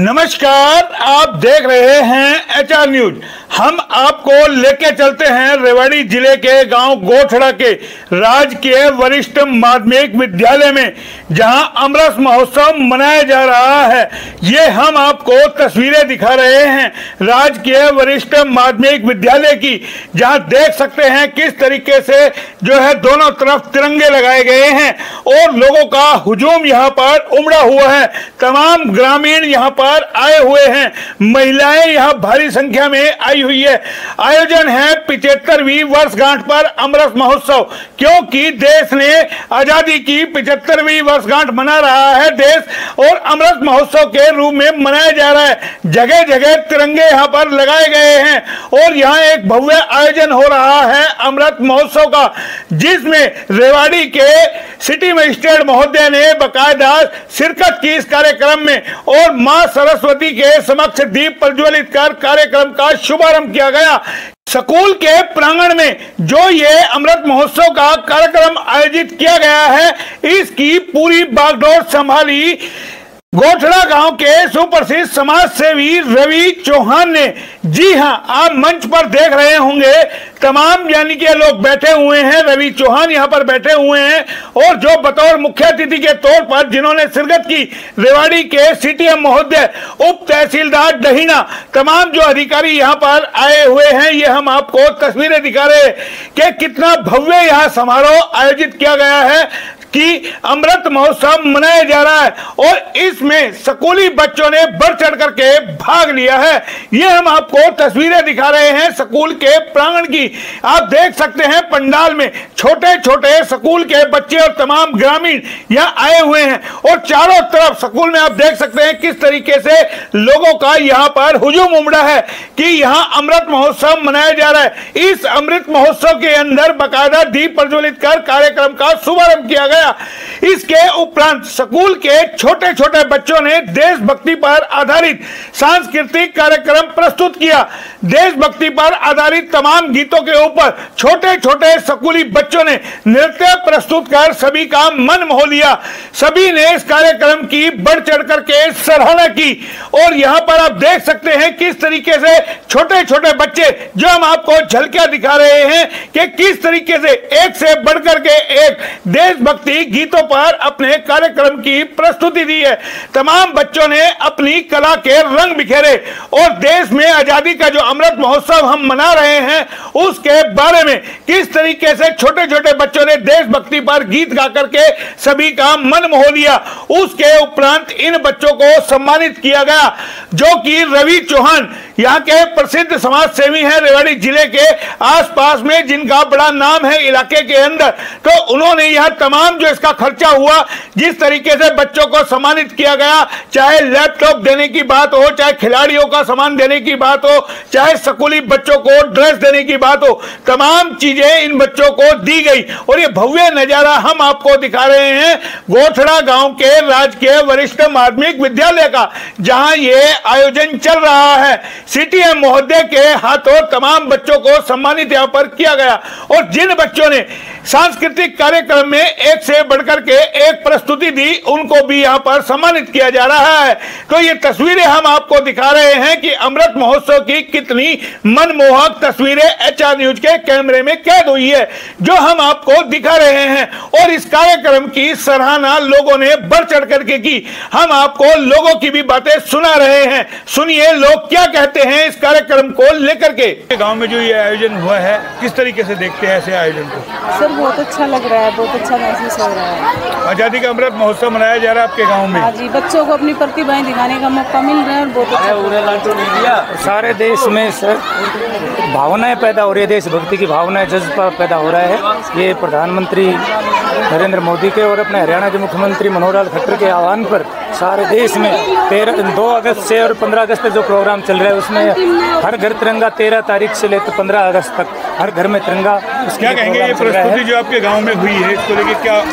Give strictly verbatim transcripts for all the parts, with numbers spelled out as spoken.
नमस्कार, आप देख रहे हैं एच आर न्यूज। हम आपको लेके चलते हैं रेवाड़ी जिले के गांव गोठड़ा के राजकीय वरिष्ठ माध्यमिक विद्यालय में, जहां अमृत महोत्सव मनाया जा रहा है। ये हम आपको तस्वीरें दिखा रहे हैं राजकीय वरिष्ठ माध्यमिक विद्यालय की, जहां देख सकते हैं किस तरीके से जो है दोनों तरफ तिरंगे लगाए गए हैं और लोगों का हुजूम यहां पर उमड़ा हुआ है। तमाम ग्रामीण यहां पर आए हुए हैं, महिलाएं यहां भारी संख्या में आई हुई है। आयोजन है पिछहत्तरवीं वर्षगांठ पर अमृत महोत्सव, क्योंकि देश ने आजादी की पिछहत्तरवीं वर्षगांठ मना रहा है देश, और अमृत महोत्सव के रूप में मनाया जा रहा है। जगह जगह तिरंगे यहां पर लगाए गए हैं और यहां एक भव्य आयोजन हो रहा है अमृत महोत्सव का, जिसमें रेवाड़ी के सिटी मजिस्ट्रेट महोदय ने बाकायदा शिरकत की इस कार्यक्रम में, और मां सरस्वती के समक्ष दीप प्रज्वलित कर कार्यक्रम का शुभारंभ किया गया। स्कूल के प्रांगण में जो ये अमृत महोत्सव का कार्यक्रम आयोजित किया गया है, इसकी पूरी बागडोर संभाली गोठड़ा गांव के सुप्रसिद्ध समाज सेवी रवि चौहान ने। जी हां, आप मंच पर देख रहे होंगे तमाम यानी कि लोग बैठे हुए हैं। रवि चौहान यहां पर बैठे हुए हैं, और जो बतौर मुख्य अतिथि के तौर पर जिन्होंने शिरकत की, रेवाड़ी के सीटीएम महोदय, उप तहसीलदार डहीना, तमाम जो अधिकारी यहां पर आए हुए हैं। ये हम आपको तस्वीरें दिखा रहे हैं कि कितना भव्य यहां समारोह आयोजित किया गया है कि अमृत महोत्सव मनाया जा रहा है, और इसमें स्कूली बच्चों ने बढ़ चढ़ करके भाग लिया है। ये हम आपको तस्वीरें दिखा रहे हैं स्कूल के प्रांगण की। आप देख सकते हैं पंडाल में छोटे छोटे स्कूल के बच्चे और तमाम ग्रामीण यहाँ आए हुए हैं, और चारों तरफ स्कूल में आप देख सकते हैं किस तरीके से लोगों का यहाँ पर हुजूम उमड़ा है कि यहाँ अमृत महोत्सव मनाया जा रहा है। इस अमृत महोत्सव के अंदर बाकायदा दीप प्रज्वलित कर कार्यक्रम का शुभारंभ किया गया। इसके उपरांत स्कूल के छोटे छोटे बच्चों ने देशभक्ति पर आधारित सांस्कृतिक कार्यक्रम प्रस्तुत किया। देशभक्ति पर आधारित तमाम गीतों के ऊपर छोटे छोटे स्कूली बच्चों ने नृत्य प्रस्तुत कर सभी का मन मोह लिया। सभी ने इस कार्यक्रम की बढ़ चढ़ करके सराहना की, और यहां पर आप देख सकते हैं किस तरीके से छोटे छोटे बच्चे, जो हम आपको झलकियां दिखा रहे हैं कि किस तरीके से एक से बढ़कर के एक देशभक्ति गीतों पर अपने कार्यक्रम की प्रस्तुति दी है। तमाम बच्चों ने अपनी कला के रंग बिखेरे, और देश में आजादी का जो अमृत महोत्सव हम मना रहे हैं उसके बारे में किस तरीके से छोटे छोटे बच्चों ने देशभक्ति पर गीत गा करके सभी का मन मोह लिया। उसके उपरांत इन बच्चों को सम्मानित किया गया, जो कि रवि चौहान यहाँ के प्रसिद्ध समाज सेवी हैं रेवाड़ी जिले के आसपास में, जिनका बड़ा नाम है इलाके के अंदर। तो उन्होंने यहाँ तमाम जो इसका खर्चा हुआ, जिस तरीके से बच्चों को सम्मानित किया गया, चाहे लैपटॉप देने की बात हो, चाहे खिलाड़ियों का सामान देने की बात हो, चाहे स्कूली बच्चों को ड्रेस देने की बात हो, तमाम चीजें इन बच्चों को दी गई। और ये भव्य नजारा हम आपको दिखा रहे हैं गोठड़ा गांव के राजकीय वरिष्ठ माध्यमिक विद्यालय का, जहां ये आयोजन चल रहा है। सीटीएम महोदय के हाथों तमाम बच्चों को सम्मानित यहाँ पर किया गया, और जिन बच्चों ने सांस्कृतिक कार्यक्रम में एक से बढ़कर के एक प्रस्तुति दी, उनको भी यहाँ पर सम्मानित किया जा रहा है। तो ये तस्वीरें हम आपको दिखा रहे हैं कि अमृत महोत्सव की कितनी मनमोहक तस्वीरें एच आर न्यूज के कैमरे में कैद हुई है, जो हम आपको दिखा रहे हैं। और इस कार्यक्रम की सराहना लोगों ने बढ़ चढ़ करके की। हम आपको लोगों की भी बातें सुना रहे हैं, सुनिए लोग क्या कहते हैं इस कार्यक्रम को लेकर के। गाँव में जो ये आयोजन हुआ है, किस तरीके से देखते हैं ऐसे आयोजन को? सर बहुत अच्छा लग रहा है, बहुत अच्छा महसूस हो रहा है। आजादी का अमृत महोत्सव मनाया जा रहा है आपके गांव में। हाँ जी, बच्चों को अपनी प्रतिभाएं दिखाने का मौका मिल रहा है, और बहुत अच्छा। सारे देश में सर भावनाएं पैदा हो रही है, देशभक्ति की भावनाएं, जज्बा पैदा हो रहा है। ये प्रधानमंत्री नरेंद्र मोदी के और अपने हरियाणा के मुख्यमंत्री मनोहर लाल खट्टर के आह्वान पर सारे देश में तेरह दो अगस्त से और पंद्रह अगस्त तक जो प्रोग्राम चल रहा है, उसमें हर घर तिरंगा, तेरह तारीख से लेकर पंद्रह अगस्त तक हर घर में तिरंगा। क्या कहेंगे ये प्रस्तुति जो आपके गांव में हुई है, इसको लेकर क्या?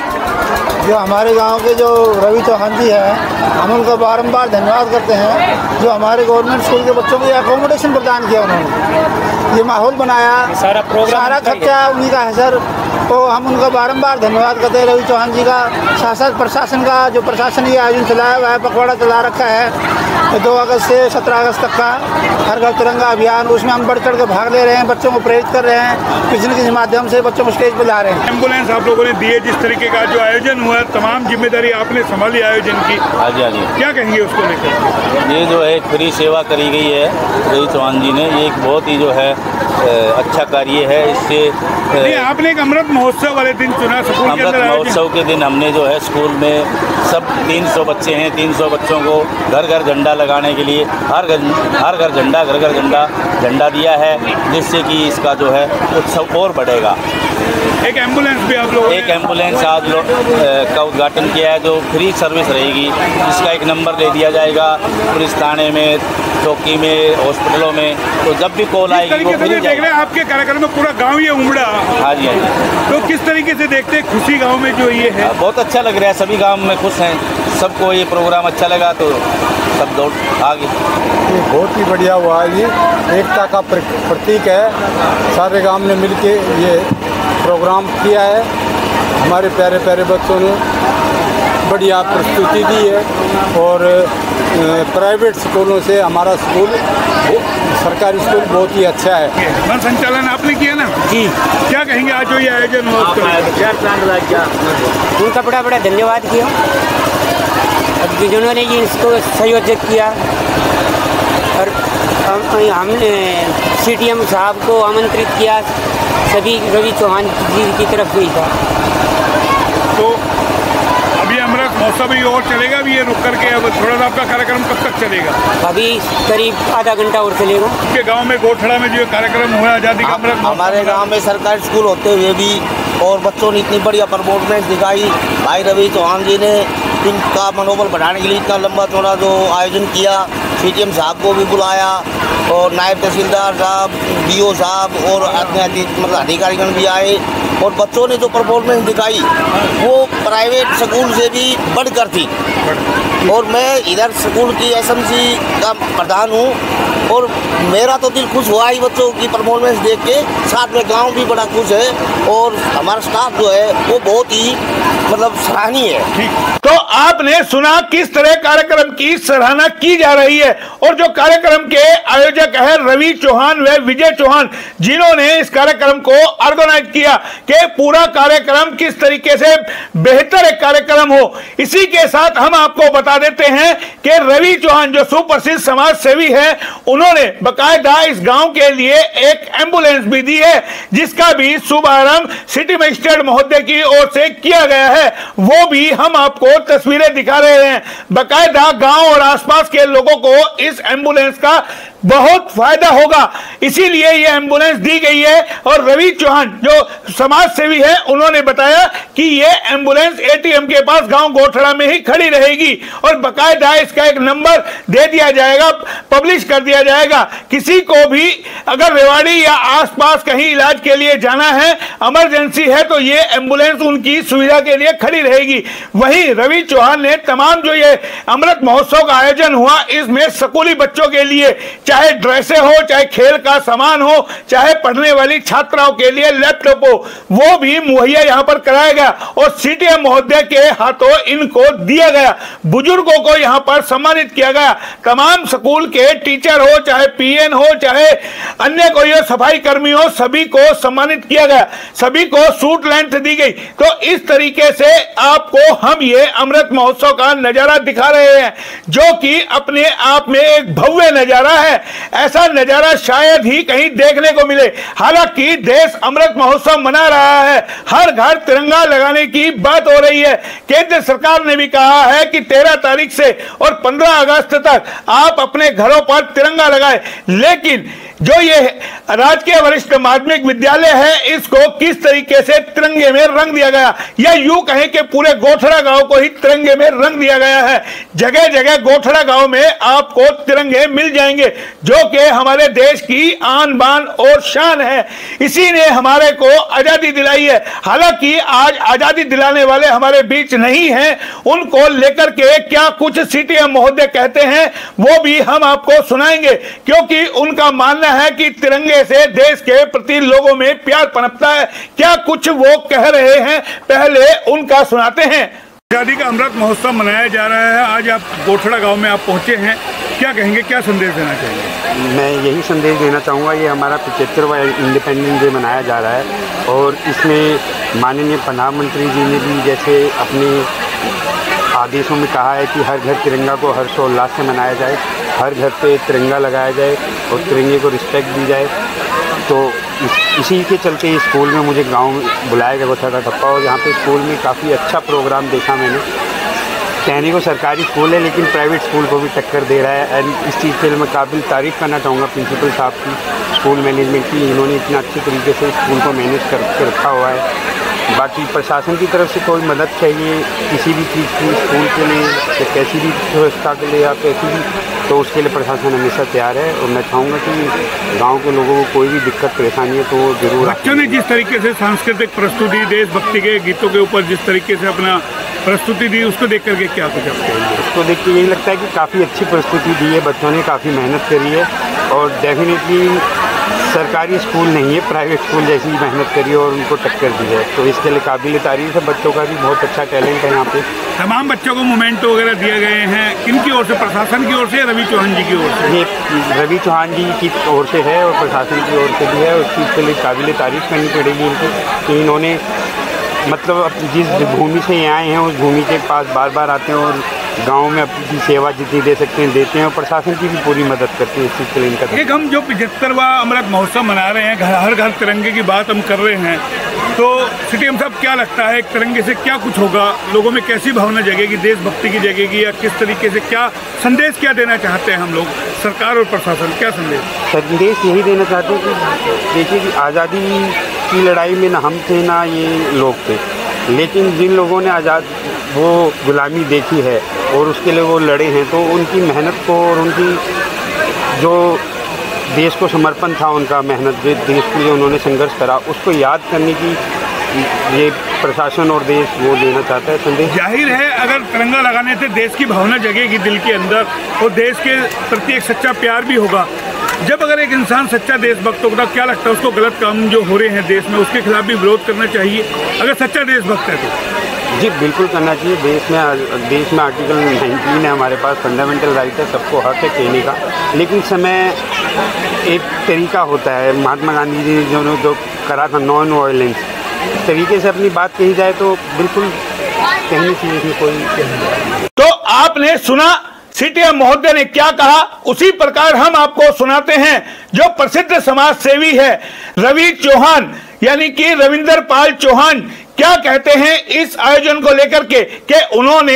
जो हमारे गांव के जो रवि चौहान जी हैं, हम उनका बारंबार धन्यवाद करते हैं, जो हमारे गवर्नमेंट स्कूल के बच्चों को एकोमोडेशन प्रदान किया उन्होंने, ये माहौल बनाया, सारा प्रोग्राम सारा खर्चा उन्हीं का है सर। तो हम उनका बारंबार धन्यवाद करते हैं रवि चौहान जी का, शासन प्रशासन का, जो प्रशासन ये आयोजन चलाया हुआ है, पखवाड़ा चला रखा है। दो अगस्त से सत्रह अगस्त तक का हर घर तिरंगा अभियान, उसमें हम बढ़ चढ़ के भाग ले रहे हैं, बच्चों को प्रेरित कर रहे हैं, किसी न किसी माध्यम से बच्चों को स्टेज पर ला रहे हैं। एम्बुलेंस आप लोगों ने दिए, जिस तरीके का जो आयोजन हुआ, तमाम जिम्मेदारी आपने संभाली आयोजन की। हाँ जी, हाँ जी। क्या कहेंगे उसको लेकर? ये जो है फ्री सेवा करी गई है रवि चौहान जी ने, ये एक बहुत ही जो है अच्छा कार्य है। इससे आपने एक अमृत महोत्सव वाले दिन चुना स्कूल के अमृत अंदर। महोत्सव के दिन हमने जो है स्कूल में सब तीन सौ बच्चे हैं, तीन सौ बच्चों को घर घर झंडा लगाने के लिए हर घर हर घर झंडा घर घर झंडा झंडा दिया है, जिससे कि इसका जो है उत्सव और बढ़ेगा। एक एम्बुलेंस भी आप लोग एक एम्बुलेंस आज लोग का उद्घाटन किया है, जो फ्री सर्विस रहेगी। इसका एक नंबर दे दिया जाएगा पुलिस थाने में, चौकी में, हॉस्पिटलों में, तो जब भी कॉल आएगी वो फ्री देख रहे हैं। आपके कार्यक्रम में पूरा गांव ये उमड़ा। हाँ जी, हाँ जी। तो किस तरीके से देखते हैं खुशी गांव में जो ये है? बहुत अच्छा लग रहा है, सभी गांव में खुश हैं, सबको ये प्रोग्राम अच्छा लगा तो सब दौड़ आ गए। ये बहुत ही बढ़िया हुआ है, ये एकता का प्रतीक है। सारे गांव ने मिलके ये प्रोग्राम किया है। हमारे प्यारे प्यारे बच्चों ने बढ़िया प्रस्तुति दी है और प्राइवेट स्कूलों से हमारा स्कूल सरकारी स्कूल बहुत ही अच्छा है। मन संचालन आपने किया ना जी। क्या कहेंगे आज जो ये आयोजन हुआ? उनका बड़ा बड़ा धन्यवाद किया जिन्होंने ये इसको संयोजित किया, और हमने सीटीएम साहब को आमंत्रित किया, सभी रवि चौहान जी की तरफ से ही था। तो अभी अमृत महोत्सव भी और चलेगा भी, ये रुक करके अब थोड़ा सा आपका कार्यक्रम कब तक चलेगा? अभी करीब आधा घंटा और चलेगा। आपके गांव में गोठड़ा में जो कार्यक्रम हुआ आज़ादी का अमृत, हमारे गांव में सरकारी स्कूल होते हुए भी और बच्चों ने इतनी बढ़िया परफॉर्मेंस दिखाई। भाई रवि चौहान जी ने इनका मनोबल बढ़ाने के लिए इतना लंबा चौड़ा जो आयोजन किया, सीटीएम साहब को भी बुलाया और नायब तहसीलदार साहब, बीओ साहब और अन्य मतलब अधिकारीगण भी आए, और बच्चों ने जो परफॉर्मेंस दिखाई वो प्राइवेट स्कूल से भी बढ़कर थी। और मैं इधर स्कूल की एसएमसी का प्रधान हूँ और मेरा तो दिल खुश हुआ ही बच्चों की परफॉर्मेंस देख के, साथ में गांव भी बड़ा खुश है और हमारा स्टाफ जो है वो बहुत ही मतलब सराहनीय है। तो आपने सुना किस तरह कार्यक्रम की सराहना की जा रही है, और जो कार्यक्रम के आयोजक है रवि चौहान व विजय चौहान, जिन्होंने इस कार्यक्रम को ऑर्गेनाइज किया कि पूरा कार्यक्रम किस तरीके से बेहतर एक कार्यक्रम हो। इसी के साथ हम आपको बता देते हैं कि रवि चौहान जो सुप्रसिद्ध समाज सेवी है, उन्होंने बकायदा इस गांव के लिए एक एम्बुलेंस भी दी है, जिसका भी शुभारंभ सिटी मजिस्ट्रेट महोदय की ओर से किया गया है। वो भी हम आपको तस्वीरें दिखा रहे हैं। बकायदा गांव और आसपास के लोगों को इस एम्बुलेंस का बहुत फायदा होगा, इसीलिए ये एम्बुलेंस दी गई है। और रवि चौहान जो समाज सेवी है, उन्होंने बताया कि ये एम्बुलेंस एटीएम के पास गांव गोठड़ा में ही खड़ी रहेगी और बकायदा इसका एक नंबर दे दिया जाएगा, पब्लिश कर दिया जाएगा। किसी को भी अगर रेवाड़ी या आसपास कहीं इलाज के लिए जाना है, इमरजेंसी है, तो ये एम्बुलेंस उनकी सुविधा के लिए खड़ी रहेगी। वहीं रवि चौहान ने तमाम जो ये अमृत महोत्सव का आयोजन हुआ, इसमें स्कूली बच्चों के लिए चाहे ड्रेसें हो, चाहे खेल का सामान हो, चाहे पढ़ने वाली छात्राओं के लिए लैपटॉप हो, वो भी मुहैया यहाँ पर कराया गया और सीटीएम महोदय के हाथों इनको दिया गया। बुजुर्गों को यहाँ पर सम्मानित किया गया। तमाम स्कूल के टीचर हो, चाहे पीएन हो, चाहे अन्य कोई सफाई कर्मी हो, सभी को सम्मानित किया गया, सभी को सूट लेंथ दी गई। तो इस तरीके से आपको हम ये अमृत महोत्सव का नजारा दिखा रहे हैं, जो कि अपने आप में एक भव्य नजारा है। ऐसा नजारा शायद ही कहीं देखने को मिले। हालांकि देश अमृत महोत्सव मना रहा है, हर घर तिरंगा लगाने की बात हो रही है। केंद्र सरकार ने भी कहा है कि तेरह तारीख से और पंद्रह अगस्त तक आप अपने घरों पर तिरंगा लगाएं, लेकिन जो ये राजकीय वरिष्ठ माध्यमिक विद्यालय है, इसको किस तरीके से तिरंगे में रंग दिया गया, या यूं कहें कि पूरे गोठड़ा गांव को ही तिरंगे में रंग दिया गया है। जगह जगह गोठड़ा गांव में आपको तिरंगे मिल जाएंगे, जो कि हमारे देश की आन बान और शान है। इसी ने हमारे को आजादी दिलाई है। हालांकि आज आजादी दिलाने वाले हमारे बीच नहीं हैं, उनको लेकर के क्या कुछ सीटीएम महोदय कहते हैं वो भी हम आपको सुनाएंगे, क्योंकि उनका मानना है कि तिरंगे से देश के प्रति लोगों में प्यार पनपता है। क्या कुछ वो कह रहे हैं, पहले उनका सुनाते हैं। आजादी का अमृत महोत्सव मनाया जा रहा है। आज आप गोठड़ा गांव में आप पहुंचे हैं, क्या कहेंगे, क्या संदेश देना चाहेंगे? मैं यही संदेश देना चाहूँगा, ये हमारा पचहत्तरवां इंडिपेंडेंस डे मनाया जा रहा है और इसमें माननीय प्रधानमंत्री जी ने भी जैसे अपने आदेशों में कहा है कि हर घर तिरंगा को हर्षोल्लास से मनाया जाए, हर घर पे तिरंगा लगाया जाए और तिरंगे को रिस्पेक्ट दी जाए। तो इस, इसी के चलते स्कूल में मुझे गांव में बुलाया गया था ठप्पा, और यहाँ पे स्कूल में काफ़ी अच्छा प्रोग्राम देखा मैंने। कहने को सरकारी स्कूल है लेकिन प्राइवेट स्कूल को भी टक्कर दे रहा है। एंड इस चीज़ के लिए मैं काबिल तारीफ़ करना चाहूँगा प्रिंसिपल साहब की, स्कूल मैनेजमेंट की। इन्होंने इतना अच्छे तरीके से स्कूल को मैनेज करके रखा हुआ है। बाकी प्रशासन की तरफ से कोई मदद चाहिए किसी भी चीज़ की स्कूल के लिए या कैसी भी व्यवस्था के लिए या कैसी भी, तो उसके लिए प्रशासन हमेशा तैयार है। और मैं चाहूँगा कि गांव के लोगों को कोई भी दिक्कत परेशानी है तो वो जरूर। बच्चों ने जिस तरीके से सांस्कृतिक प्रस्तुति, देशभक्ति के गीतों के ऊपर जिस तरीके से अपना प्रस्तुति दी, उसको देख करके क्या कुछ आपको? उसको देख के यही लगता है कि काफ़ी अच्छी प्रस्तुति दी है, बच्चों ने काफ़ी मेहनत करी है और डेफिनेटली सरकारी स्कूल नहीं है, प्राइवेट स्कूल जैसी मेहनत करी है और उनको टक्कर दी है। तो इसके लिए काबिल तारीफ है। बच्चों का भी बहुत अच्छा टैलेंट है यहाँ पे। तमाम बच्चों को मोमेंटो वगैरह दिए गए हैं, किनकी ओर से? प्रशासन की ओर से, रवि चौहान जी की ओर से? ये रवि चौहान जी की ओर से है और प्रशासन की ओर से भी है। उस चीज़ के लिए काबिल तारीफ करनी पड़ेगी इनको कि इन्होंने मतलब जिस भूमि से यहाँ आए हैं उस भूमि के पास बार बार आते हैं और गांव में अपनी सेवा जितनी दे सकते हैं देते हैं और प्रशासन की भी पूरी मदद करते हैं इस चीज़ के लिए। इनका एक हम जो पचहत्तरवां अमृत महोत्सव मना रहे हैं, घर हर घर तिरंगे की बात हम कर रहे हैं, तो सीटीएम साहब क्या लगता है तिरंगे से क्या कुछ होगा? लोगों में कैसी भावना जगेगी, देशभक्ति की जगेगी, या किस तरीके से क्या संदेश क्या देना चाहते हैं हम लोग, सरकार और प्रशासन क्या संदेश? संदेश यही देना चाहते हैं कि देखिए कि आज़ादी की लड़ाई में ना हम थे ना ये लोग थे, लेकिन जिन लोगों ने आज़ाद वो गुलामी देखी है और उसके लिए वो लड़े हैं, तो उनकी मेहनत को और उनकी जो देश को समर्पण था, उनका मेहनत जो देश के लिए उन्होंने संघर्ष करा, उसको याद करने की ये प्रशासन और देश वो देना चाहता है संदेश। जाहिर है अगर तिरंगा लगाने से देश की भावना जगेगी दिल के अंदर और देश के प्रति एक सच्चा प्यार भी होगा। जब अगर एक इंसान सच्चा देशभक्त होगा, क्या लगता है उसको गलत काम जो हो रहे हैं देश में उसके खिलाफ भी विरोध करना चाहिए अगर सच्चा देशभक्त है तो? जी बिल्कुल करना चाहिए। देश में देश में आर्टिकल नाइनटीन है हमारे पास, फंडामेंटल राइट है, सबको हक है कहने का, लेकिन समय एक तरीका होता है। महात्मा गांधी जी जो जो करा था नॉन वायलेंस तरीके से अपनी बात कही जाए तो बिल्कुल कहनी चाहिए कोई। तो आपने सुना सीटीएम महोदय ने क्या कहा, उसी प्रकार हम आपको सुनाते हैं जो प्रसिद्ध समाज सेवी है रवि चौहान यानी कि रविंदर पाल चौहान क्या कहते हैं इस आयोजन को लेकर के कि उन्होंने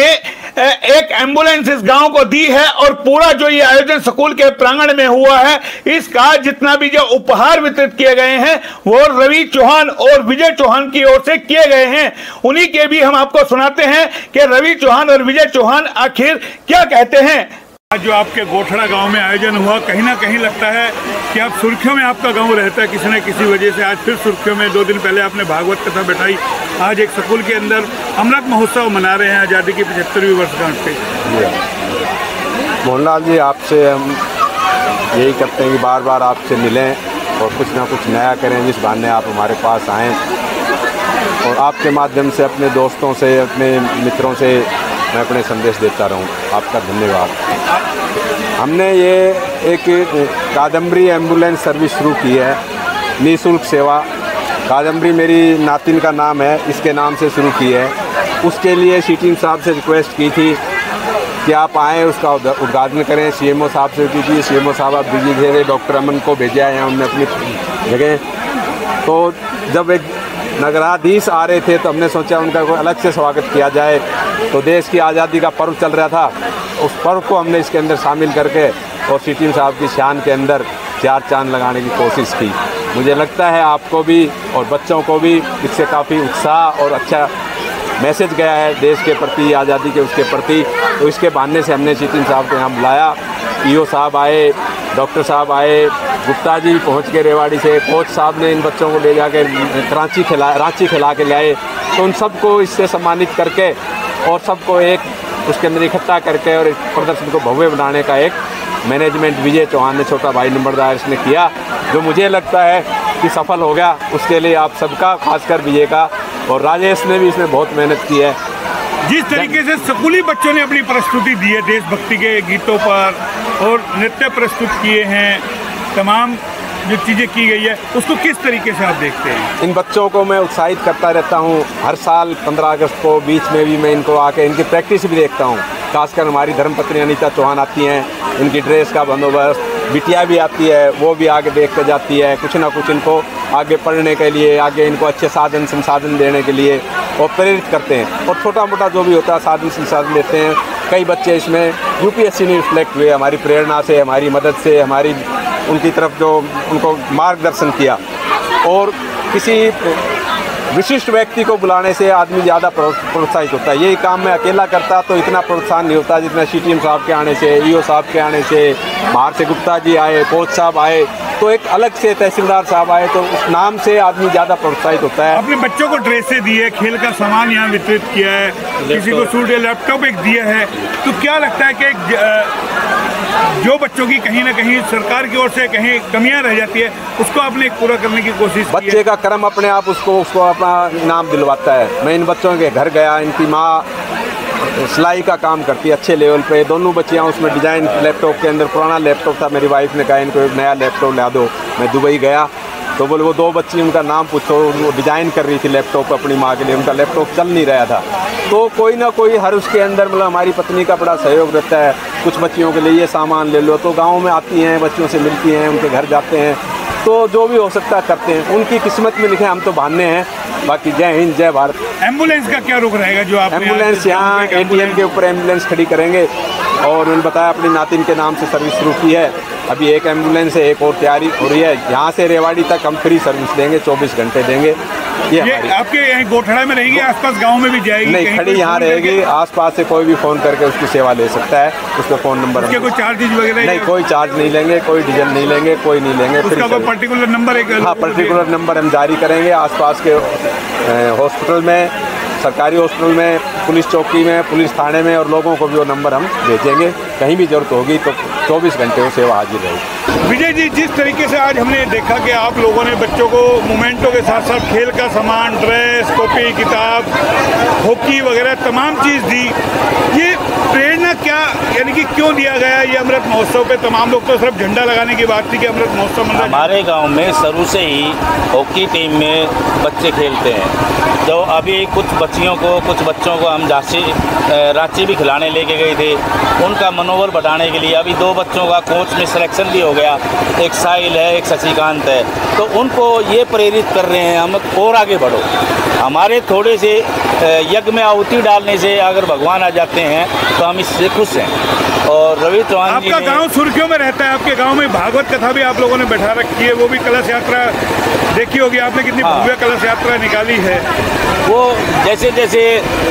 एक एम्बुलेंस इस गांव को दी है और पूरा जो ये आयोजन स्कूल के प्रांगण में हुआ है इसका जितना भी जो उपहार वितरित किए गए हैं वो रवि चौहान और विजय चौहान की ओर से किए गए हैं। उन्हीं के भी हम आपको सुनाते हैं कि रवि चौहान और विजय चौहान आखिर क्या कहते हैं। आज जो आपके गोठड़ा गांव में आयोजन हुआ, कहीं ना कहीं लगता है कि आप सुर्खियों में आपका गांव रहता है किसी न किसी वजह से। आज फिर सुर्खियों में, दो दिन पहले आपने भागवत कथा बैठाई, आज एक स्कूल के अंदर अमृत महोत्सव मना रहे हैं आज़ादी की पचहत्तरवीं वर्षगांठ पे। मोहनलाल जी, आपसे हम यही करते हैं कि बार बार आपसे मिलें और कुछ ना कुछ नया करें, जिस बहाने आप हमारे पास आएँ और आपके माध्यम से अपने दोस्तों से, अपने मित्रों से मैं अपने संदेश देता रहूं। आपका धन्यवाद। हमने ये एक कादम्बरी एम्बुलेंस सर्विस शुरू की है, निःशुल्क सेवा। कादम्बरी मेरी नातिन का नाम है, इसके नाम से शुरू की है। उसके लिए सीटीएम साहब से रिक्वेस्ट की थी कि आप आएँ, उसका उद्घाटन करें। सीएमओ साहब से की थी, सीएमओ साहब आप बिजी थे, डॉक्टर अमन को भेजा है उन्होंने अपनी जगह। तो जब एक नगराधीश आ रहे थे तो हमने सोचा उनका कोई अलग से स्वागत किया जाए। तो देश की आज़ादी का पर्व चल रहा था, उस पर्व को हमने इसके अंदर शामिल करके और सीटीएम साहब की शान के अंदर चार चांद लगाने की कोशिश की। मुझे लगता है आपको भी और बच्चों को भी इससे काफ़ी उत्साह और अच्छा मैसेज गया है देश के प्रति, आज़ादी के उसके प्रति। तो इसके बहाने से हमने सीटीएम साहब को यहाँ बुलाया। ईओ साहब आए, डॉक्टर साहब आए, गुप्ता जी पहुँच के रेवाड़ी से, कोच साहब ने इन बच्चों को ले जाकर रांची खिला रांची खिला के लाए। तो उन सबको इससे सम्मानित करके और सबको एक उसके अंदर इकट्ठा करके और एक प्रदर्शन को भव्य बनाने का एक मैनेजमेंट विजय चौहान ने, छोटा भाई नंबरदार, इसने किया, जो मुझे लगता है कि सफल हो गया। उसके लिए आप सबका, खासकर विजय का, और राजेश ने भी इसमें बहुत मेहनत की है। जिस तरीके से स्कूली बच्चों ने अपनी प्रस्तुति दी है देशभक्ति के गीतों पर और नृत्य प्रस्तुत किए हैं, तमाम जो चीज़ें की गई है, उसको किस तरीके से आप देखते हैं? इन बच्चों को मैं उत्साहित करता रहता हूँ। हर साल पंद्रह अगस्त को बीच में भी मैं इनको आके इनकी प्रैक्टिस भी देखता हूँ। खासकर हमारी धर्मपत्नी अनीता चौहान आती हैं, इनकी ड्रेस का बंदोबस्त, बिटिया भी आती है, वो भी आगे देख कर जाती है। कुछ ना कुछ इनको आगे पढ़ने के लिए, आगे इनको अच्छे साधन संसाधन देने के लिए और प्रेरित करते हैं। और छोटा मोटा जो भी होता है साधन संसाधन देते हैं। कई बच्चे इसमें यूपीएससी में रिफ्लेक्ट हुए हमारी प्रेरणा से, हमारी मदद से, हमारी उनकी तरफ जो उनको मार्गदर्शन किया। और किसी विशिष्ट व्यक्ति को बुलाने से आदमी ज़्यादा प्रोत्साहित होता है। यही काम मैं अकेला करता तो इतना प्रोत्साहन नहीं होता जितना सीटीएम साहब के आने से, ईओ साहब के आने से, बाहर से गुप्ता जी आए, कोच साहब आए, तो एक अलग से तहसीलदार साहब आए, तो उस नाम से आदमी ज़्यादा प्रोत्साहित होता है। अपने बच्चों को ड्रेसें दी है, खेल का सामान यहाँ वितरित किया है, किसी को सूट या लैपटॉप एक दिया है, तो क्या लगता है कि जो बच्चों की कहीं ना कहीं सरकार की ओर से कहीं कमियां रह जाती है, उसको आपने पूरा करने की कोशिश की है? बच्चे का कर्म अपने आप उसको उसको अपना इनाम दिलवाता है। मैं इन बच्चों के घर गया, इनकी माँ सिलाई का काम करती है अच्छे लेवल पे। दोनों बच्चियाँ उसमें डिज़ाइन लैपटॉप के अंदर, पुराना लैपटॉप था, मेरी वाइफ ने कहा इनको एक नया लैपटॉप ला दो। मैं दुबई गया तो बोले वो दो बच्ची, उनका नाम पूछो, वो डिज़ाइन कर रही थी लैपटॉप अपनी माँ के लिए, उनका लैपटॉप चल नहीं रहा था। तो कोई ना कोई हर उसके अंदर मतलब हमारी पत्नी का बड़ा सहयोग रहता है। कुछ बच्चियों के लिए ये सामान ले लो, तो गाँव में आती हैं, बच्चियों से मिलती हैं, उनके घर जाते हैं, तो जो भी हो सकता है करते हैं। उनकी किस्मत में लिखे, हम तो बहाने हैं। बाकी जय हिंद, जय भारत। एम्बुलेंस का क्या रुख रहेगा? जो आप एम्बुलेंस यहाँ एटीएम के ऊपर एम्बुलेंस खड़ी करेंगे और उन्होंने बताया अपनी नातिन के नाम से सर्विस शुरू की है। अभी एक एम्बुलेंस है, एक और तैयारी हो रही है। यहाँ से रेवाड़ी तक हम फ्री सर्विस देंगे, चौबीस घंटे देंगे। ये, ये आपके यहाँ गोठड़ा में रहेगी, आसपास गांव में भी जाएगी? नहीं, खड़ी यहाँ रहेगी। आसपास से कोई भी फ़ोन करके उसकी सेवा ले सकता है। उसका फ़ोन नंबर, उसके कोई चार्जेज वगैरह? नहीं, कोई चार्ज नहीं लेंगे, कोई डीजल नहीं लेंगे, कोई नहीं लेंगे। उसका कोई पर्टिकुलर नंबर है? हाँ, पर्टिकुलर नंबर हम जारी करेंगे। आसपास के हॉस्पिटल में, सरकारी हॉस्पिटल में, पुलिस चौकी में, पुलिस थाने में, और लोगों को भी वो नंबर हम भेजेंगे। कहीं भी जरूरत होगी तो चौबीस घंटे वो सेवा हाजिर रहेगी। विजय जी, जिस तरीके से आज हमने देखा कि आप लोगों ने बच्चों को मोमेंटो के साथ साथ खेल का सामान, ड्रेस, कॉपी, किताब, हॉकी वगैरह तमाम चीज़ दी, ये प्रेरणा क्या, यानी कि क्यों दिया गया ये अमृत महोत्सव पे? तमाम लोग तो सिर्फ झंडा लगाने की बात थी कि अमृत महोत्सव में। हमारे गांव में शुरू से ही हॉकी टीम में बच्चे खेलते हैं। जो अभी कुछ बच्चियों को, कुछ बच्चों को हम झांसी रांची भी खिलाने लेके गए थे, उनका मनोबल बढ़ाने के लिए अभी दो बच्चों का कोच में सिलेक्शन भी हो गया। एक साहिल है, एक शशिकांत है, तो उनको ये प्रेरित कर रहे हैं हम और आगे बढ़ो। हमारे थोड़े से यज्ञ में आहुति डालने से अगर भगवान आ जाते हैं तो हम इससे खुश हैं। और रवि चौहान जी, आपका गांव सुर्खियों में रहता है, आपके गांव में भागवत कथा भी आप लोगों ने बैठा रखी है, वो भी कलश यात्रा देखी होगी आपने, कितनी हाँ। भव्य कलश यात्रा निकाली है। वो जैसे जैसे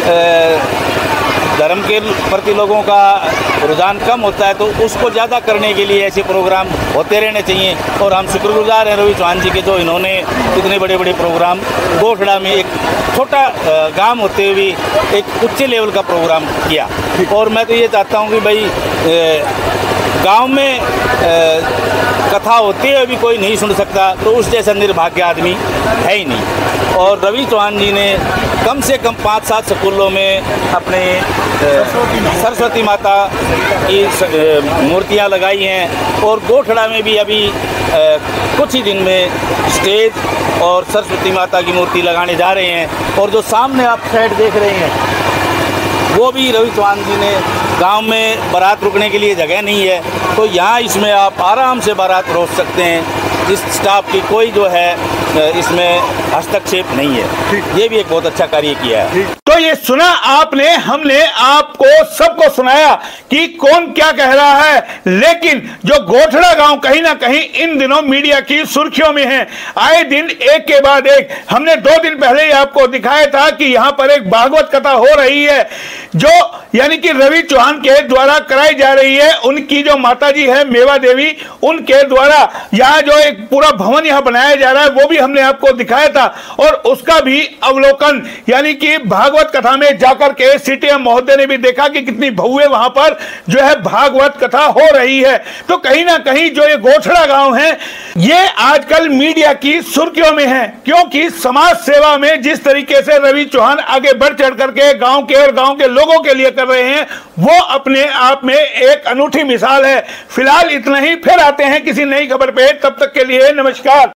धर्म के प्रति लोगों का रुझान कम होता है तो उसको ज़्यादा करने के लिए ऐसे प्रोग्राम होते रहने चाहिए। और हम शुक्रगुजार हैं रवि चौहान जी के, जो इन्होंने इतने बड़े बड़े प्रोग्राम गोठड़ा में एक छोटा गांव होते हुए एक उच्च लेवल का प्रोग्राम किया। और मैं तो ये चाहता हूँ कि भाई गांव में कथा होते हुए भी कोई नहीं सुन सकता, तो उस जैसा निर्भाग्य आदमी है ही नहीं। और रवि चौहान जी ने कम से कम पाँच सात स्कूलों में अपने सरस्वती माता की मूर्तियां लगाई हैं। और गोठड़ा में भी अभी कुछ ही दिन में स्टेज और सरस्वती माता की मूर्ति लगाने जा रहे हैं। और जो सामने आप साइड देख रहे हैं वो भी रवि चौहान जी ने, गांव में बारात रुकने के लिए जगह नहीं है, तो यहाँ इसमें आप आराम से बारात रोक सकते हैं। इस स्टाफ की कोई जो है इसमें हस्तक्षेप नहीं है। ये भी एक बहुत अच्छा कार्य किया है। तो ये सुना आपने, हमने आपको सबको सुनाया कि कौन क्या कह रहा है, लेकिन जो गोठड़ा गांव कहीं ना कहीं इन दिनों मीडिया की सुर्खियों में है। आए दिन एक के बाद एक, हमने दो दिन पहले ही आपको दिखाया था कि यहां पर एक भागवत कथा हो रही है, जो यानी कि रवि चौहान के द्वारा कराई जा रही है। उनकी जो माताजी है मेवा देवी, उनके द्वारा यहाँ जो एक पूरा भवन यहाँ बनाया जा रहा है, वो भी हमने आपको दिखाया था। और उसका भी अवलोकन यानी कि भागवत कथा में जाकर के सीटीएम महोदय ने भी देखा कि कितनी भव्य वहां पर जो है भागवत कथा हो रही है। तो कहीं ना कहीं जो ये गोठड़ा गांव है, ये आजकल मीडिया की सुर्खियों में है, क्योंकि समाज सेवा में जिस तरीके से रवि चौहान आगे बढ़ चढ़ करके गांव के और गांव के लोगों के लिए कर रहे हैं, वो अपने आप में एक अनूठी मिसाल है। फिलहाल इतना ही, फिर आते हैं किसी नई खबर पे, तब तक के लिए नमस्कार।